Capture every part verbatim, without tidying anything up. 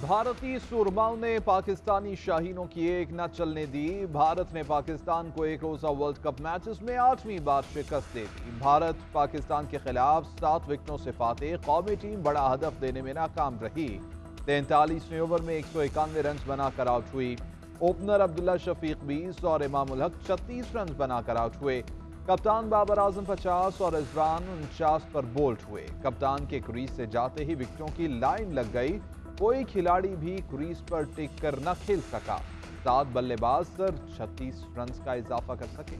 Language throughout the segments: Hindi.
भारतीय सुरमाओं ने पाकिस्तानी शाहीनों की एक न चलने दी। भारत ने पाकिस्तान को एक रोजा वर्ल्ड कप मैचेस में आठवीं बार शिकस्त दे दी। भारत पाकिस्तान के खिलाफ सात विकेटों से फातेह, कौमी टीम बड़ा हदफ देने में नाकाम रही। तैंतालीसवें ओवर में एक सौ इक्यानवे रन बनाकर आउट हुई। ओपनर अब्दुल्ला शफीक बीस और इमामुल हक छत्तीस रन बनाकर आउट हुए। कप्तान बाबर आजम पचास और रिजवान उनचास पर बोल्ड हुए। कप्तान के क्रीज से जाते ही विकेटों की लाइन लग गई। कोई खिलाड़ी भी क्रीज पर टिक कर न खेल सका। सात बल्लेबाज सिर्फ छत्तीस रन का इजाफा कर सके।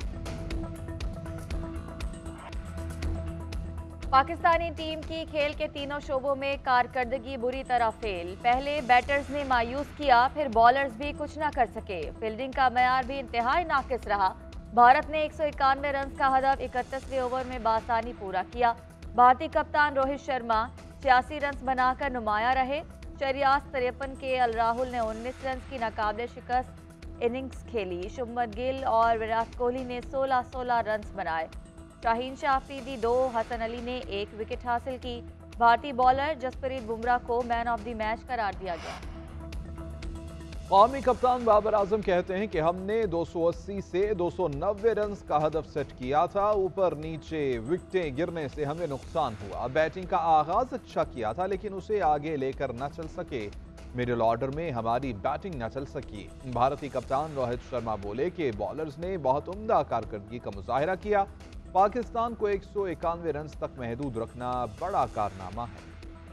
पाकिस्तानी टीम की खेल के तीनों शोबों में कारकर्दगी बुरी तरह फेल। पहले बैटर्स ने मायूस किया, फिर बॉलर्स भी कुछ न कर सके। फील्डिंग का मयार भी इंतहाई नाकिस रहा। भारत ने एक सौ इक्यानवे रन का हदफ इकतीसवें ओवर में बासानी पूरा किया। भारतीय कप्तान रोहित शर्मा छियासी रन बनाकर नुमाया रहे। शरियास तिरपन के अल राहुल ने उन्नीस रन की नाकाबिले शिकस्त इनिंग्स खेली। शुभमन गिल और विराट कोहली ने सोलह सोलह रन बनाए। शाहीन शाह अफरीदी दो, हसन अली ने एक विकेट हासिल की। भारतीय बॉलर जसप्रीत बुमराह को मैन ऑफ द मैच करार दिया गया। कौमी कप्तान बाबर आजम कहते हैं कि हमने दो सौ अस्सी से दो सौ नब्बे रन का हदफ सेट किया था। ऊपर नीचे विकेटें गिरने से हमें नुकसान हुआ। बैटिंग का आगाज अच्छा किया था, लेकिन उसे आगे लेकर न चल सके। मिडिल ऑर्डर में हमारी बैटिंग न चल सकी। भारतीय कप्तान रोहित शर्मा बोले कि बॉलर्स ने बहुत उम्दा कारकर्दगी का मुजाहिरा किया। पाकिस्तान को एक सौ इक्यानवे रन तक महदूद रखना बड़ा कारनामा है।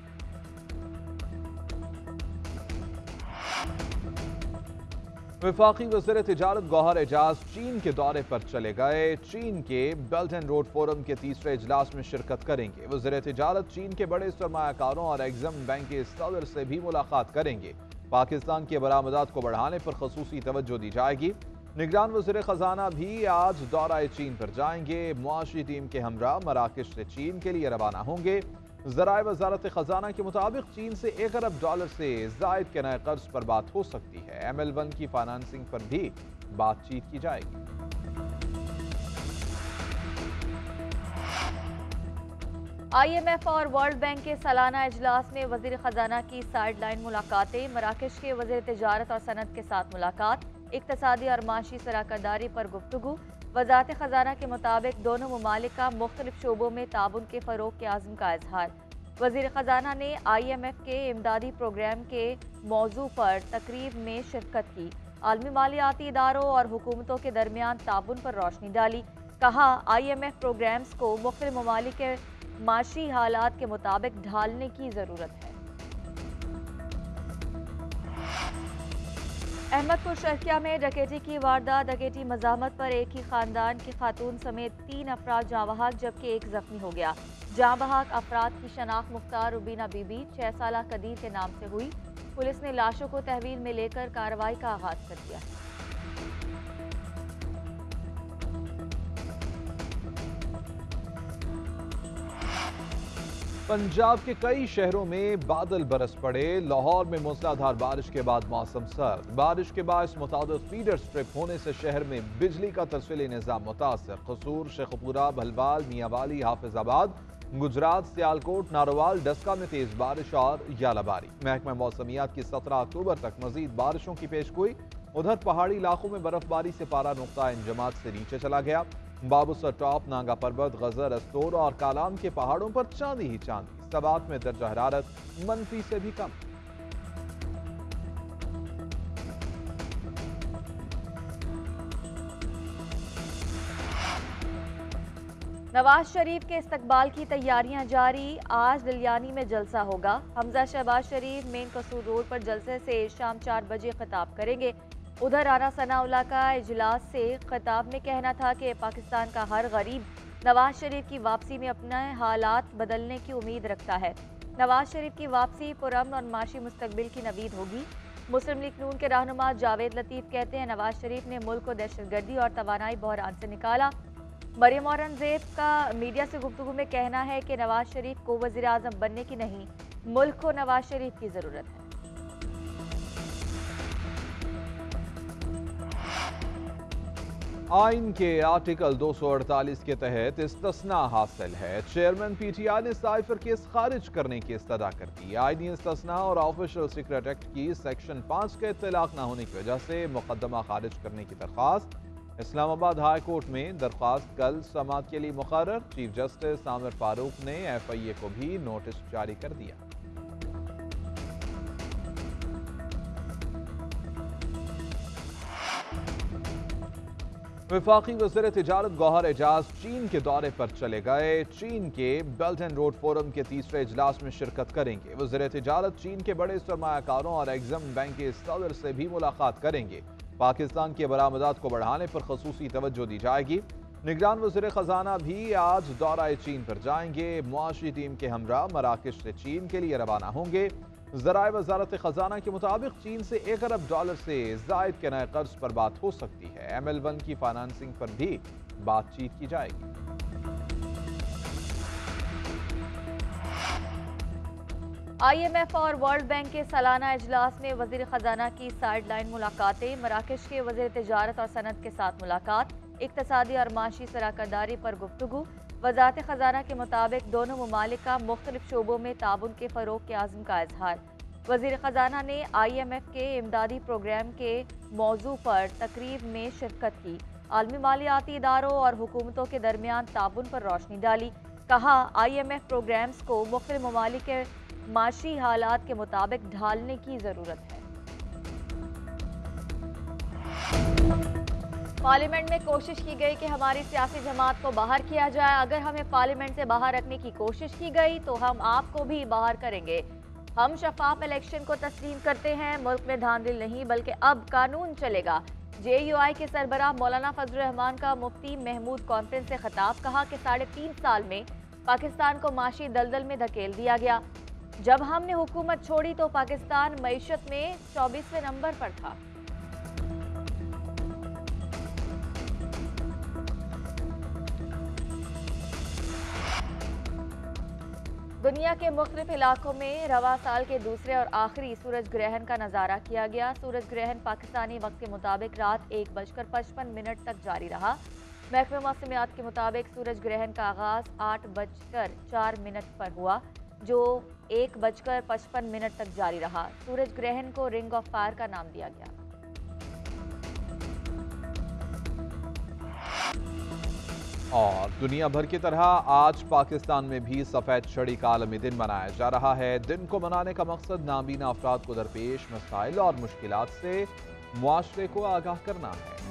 वफाकी वज़ीर तिजारत गौहर एजाज चीन के दौरे पर चले गए। चीन के बेल्ट एंड रोड फोरम के तीसरे इजलास में शिरकत करेंगे। वज़ीर तिजारत चीन के बड़े सरमायाकारों और एग्जिम बैंक के सदर से भी मुलाकात करेंगे। पाकिस्तान की बरामदात को बढ़ाने पर खसूसी तवज्जो दी जाएगी। निगरान वज़ीर खजाना भी आज दौरा चीन पर जाएंगे। मुआशी टीम के हमरा मराकश से चीन के लिए रवाना होंगे। ज़राए वज़ारत खजाना के मुताबिक चीन से एक अरब डॉलर से जायद के नए कर्ज पर बात हो सकती है। एम एल वन की फाइनेंसिंग पर भी बातचीत की जाएगी। आई एम एफ और वर्ल्ड बैंक के सालाना इजलास में वज़ीर खजाना की साइडलाइन मुलाकातें। मराकश के वज़ीर तिजारत और सनत के साथ मुलाकात। इक्तसादी और माशी शराकतदारी पर गुफ्तगू। वज़ारत खजाना के मुताबिक दोनों ममालिक का मुख्तलिफ शोबों में ताबुन के फ़रोग़ के आज़म का इजहार। वज़ीर खजाना ने आई एम एफ के इमदादी प्रोग्राम के मौजू पर तकरीब में शिरकत की। आलमी मालियाती इदारों और हुकूमतों के दरमियान ताबुन पर रोशनी डाली। कहा, आई एम एफ प्रोग्राम्स को मुख्तलिफ ममालिक के माशी हालात के मुताबिक ढालने की ज़रूरत है। अहमदपुर शर्किया में डकैती की वारदात। डकैती मज़ाहमत पर एक ही खानदान की खातून समेत तीन अफराद जाँ बहक जबकि एक जख्मी हो गया। जाँ बहक अफराद की शनाख्त मुख्तार रुबीना बीबी छह साल कदीर के नाम से हुई। पुलिस ने लाशों को तहवील में लेकर कार्रवाई का आगाज कर दिया। पंजाब के कई शहरों में बादल बरस पड़े। लाहौर में मूसलाधार बारिश के बाद मौसम सर्द। बारिश के बाद मुतादिद फीडर स्ट्रिप होने से शहर में बिजली का तफसीली निज़ाम मुतासर। कसूर, शेखपुरा, भलवाल, मियांवाली, हाफिजाबाद, गुजरात, सियालकोट, नारोवाल, डस्का में तेज बारिश और यालाबारी। महकमा मौसमियात की सत्रह अक्टूबर तक मजीद बारिशों की पेशगोई। उधर पहाड़ी इलाकों में बर्फबारी से पारा नुक्ता इंजमात से नीचे चला गया। बाबूसर टॉप, नांगा पर्वत, गजर, अस्तोर और कालाम के पहाड़ों पर चांदी ही चांदी। सबात में दर्जा हरारत मनफी से भी कम। नवाज शरीफ के इस्तकबाल की तैयारियां जारी। आज दिलियानी में जलसा होगा। हमजा शहबाज शरीफ मेन कसूर रोड पर जलसे से शाम चार बजे खिताब करेंगे। उधर राना सनाउल्लाह का इजलास से खिताब में कहना था कि पाकिस्तान का हर गरीब नवाज शरीफ की वापसी में अपने हालात बदलने की उम्मीद रखता है। नवाज शरीफ की वापसी पुरअमन और माशी मुस्तकबिल की नवीद होगी। मुस्लिम लीग नून के रहनुमा जावेद लतीफ़ कहते हैं, नवाज शरीफ ने मुल्क को दहशतगर्दी और तवानाई बहरान से निकाला। मरियम औरंगजेब का मीडिया से गुफ्तगू में कहना है कि नवाज शरीफ को वज़ीर आज़म बनने की नहीं, मुल्क को नवाज शरीफ की ज़रूरत है। आइन के आर्टिकल दो सौ अड़तालीस के तहत इस्तिस्ना हासिल है। चेयरमैन पीटीआई ने साइफर केस खारिज करने की इस्तदा कर दी। आइनी इस्तिस्ना और ऑफिशियल सीक्रेट एक्ट की सेक्शन पाँच के इत्तलाक न होने की वजह से मुकदमा खारिज करने की दरख्वास्त इस्लामाबाद हाई कोर्ट में दरख्वास्त कल समाअत के लिए मुकर्रर। चीफ जस्टिस आमिर फारूक ने एफ आई ए को भी नोटिस जारी कर दिया। वफाकी वज़ीर तिजारत गौहर एजाज चीन के दौरे पर चले गए। चीन के बेल्ट एंड रोड फोरम के तीसरे इजलास में शिरकत करेंगे। वज़ीर तिजारत चीन के बड़े सरमायाकारों और एग्जिम बैंक के सदर से भी मुलाकात करेंगे। पाकिस्तान के बरामदात को बढ़ाने पर खसूसी तवज्जो दी जाएगी। निगरान वज़ीर खजाना भी आज दौरा चीन पर जाएंगे। मुआशी टीम के हमरा मराकश से चीन के लिए रवाना होंगे। ज़राए वज़ारत खजाना के मुताबिक चीन से एक अरब डॉलर से जायद के नए कर्ज पर बात हो सकती है। एम एल वन की फाइनेंसिंग पर भी बातचीत की जाएगी। आई एम एफ और वर्ल्ड बैंक के सालाना इजलास में वज़ीर खजाना की साइड लाइन मुलाकातें। मराकश के वज़ीर तिजारत और सनत के साथ मुलाकात। इक्तसादी और माशी शराकतदारी पर गुफ्तगू। वज़ारत खजाना के मुताबिक दोनों ममालिक का मुख्तलिफ शोबों में ताउन के फ़रोग के आज़म का इजहार। वज़ीर खजाना ने आई एम एफ के इमदादी प्रोग्राम के मौजू पर तकरीब में शिरकत की। आलमी मालियाती इदारों और हुकूमतों के दरमियान ताउन पर रोशनी डाली। कहा, आई एम एफ प्रोग्राम्स को मुख्तलिफ ममालिक के माशी हालात के मुताबिक ढालने की ज़रूरत है। पार्लियामेंट में कोशिश की गई कि हमारी सियासी जमात को बाहर किया जाए। अगर हमें पार्लियामेंट से बाहर रखने की कोशिश की गई तो हम आपको भी बाहर करेंगे। हम शफाफ इलेक्शन को तस्लीम करते हैं। मुल्क में धांधली नहीं बल्कि अब कानून चलेगा। जे यू आई के सरबराह मौलाना फजल रहमान का मुफ्ती महमूद कॉन्फ्रेंस से खिताब। कहा कि साढ़े तीन साल में पाकिस्तान को माशी दलदल में धकेल दिया गया। जब हमने हुकूमत छोड़ी तो पाकिस्तान मईशत में चौबीसवें नंबर पर था। दुनिया के मुख्तलिफ इलाकों में रवा साल के दूसरे और आखिरी सूरज ग्रहण का नज़ारा किया गया। सूरज ग्रहण पाकिस्तानी वक्त के मुताबिक रात एक बजकर पचपन मिनट तक जारी रहा। महकमे मौसमियात के मुताबिक सूरज ग्रहण का आगाज आठ बजकर चार मिनट पर हुआ, जो एक बजकर पचपन मिनट तक जारी रहा। सूरज ग्रहण को रिंग ऑफ फायर का नाम दिया गया। और दुनिया भर की तरह आज पाकिस्तान में भी सफ़ेद छड़ी का आलमी दिन मनाया जा रहा है। दिन को मनाने का मकसद नाबीना अफराद को दरपेश मसाइल और मुश्किलात से मुआशरे को आगाह करना है।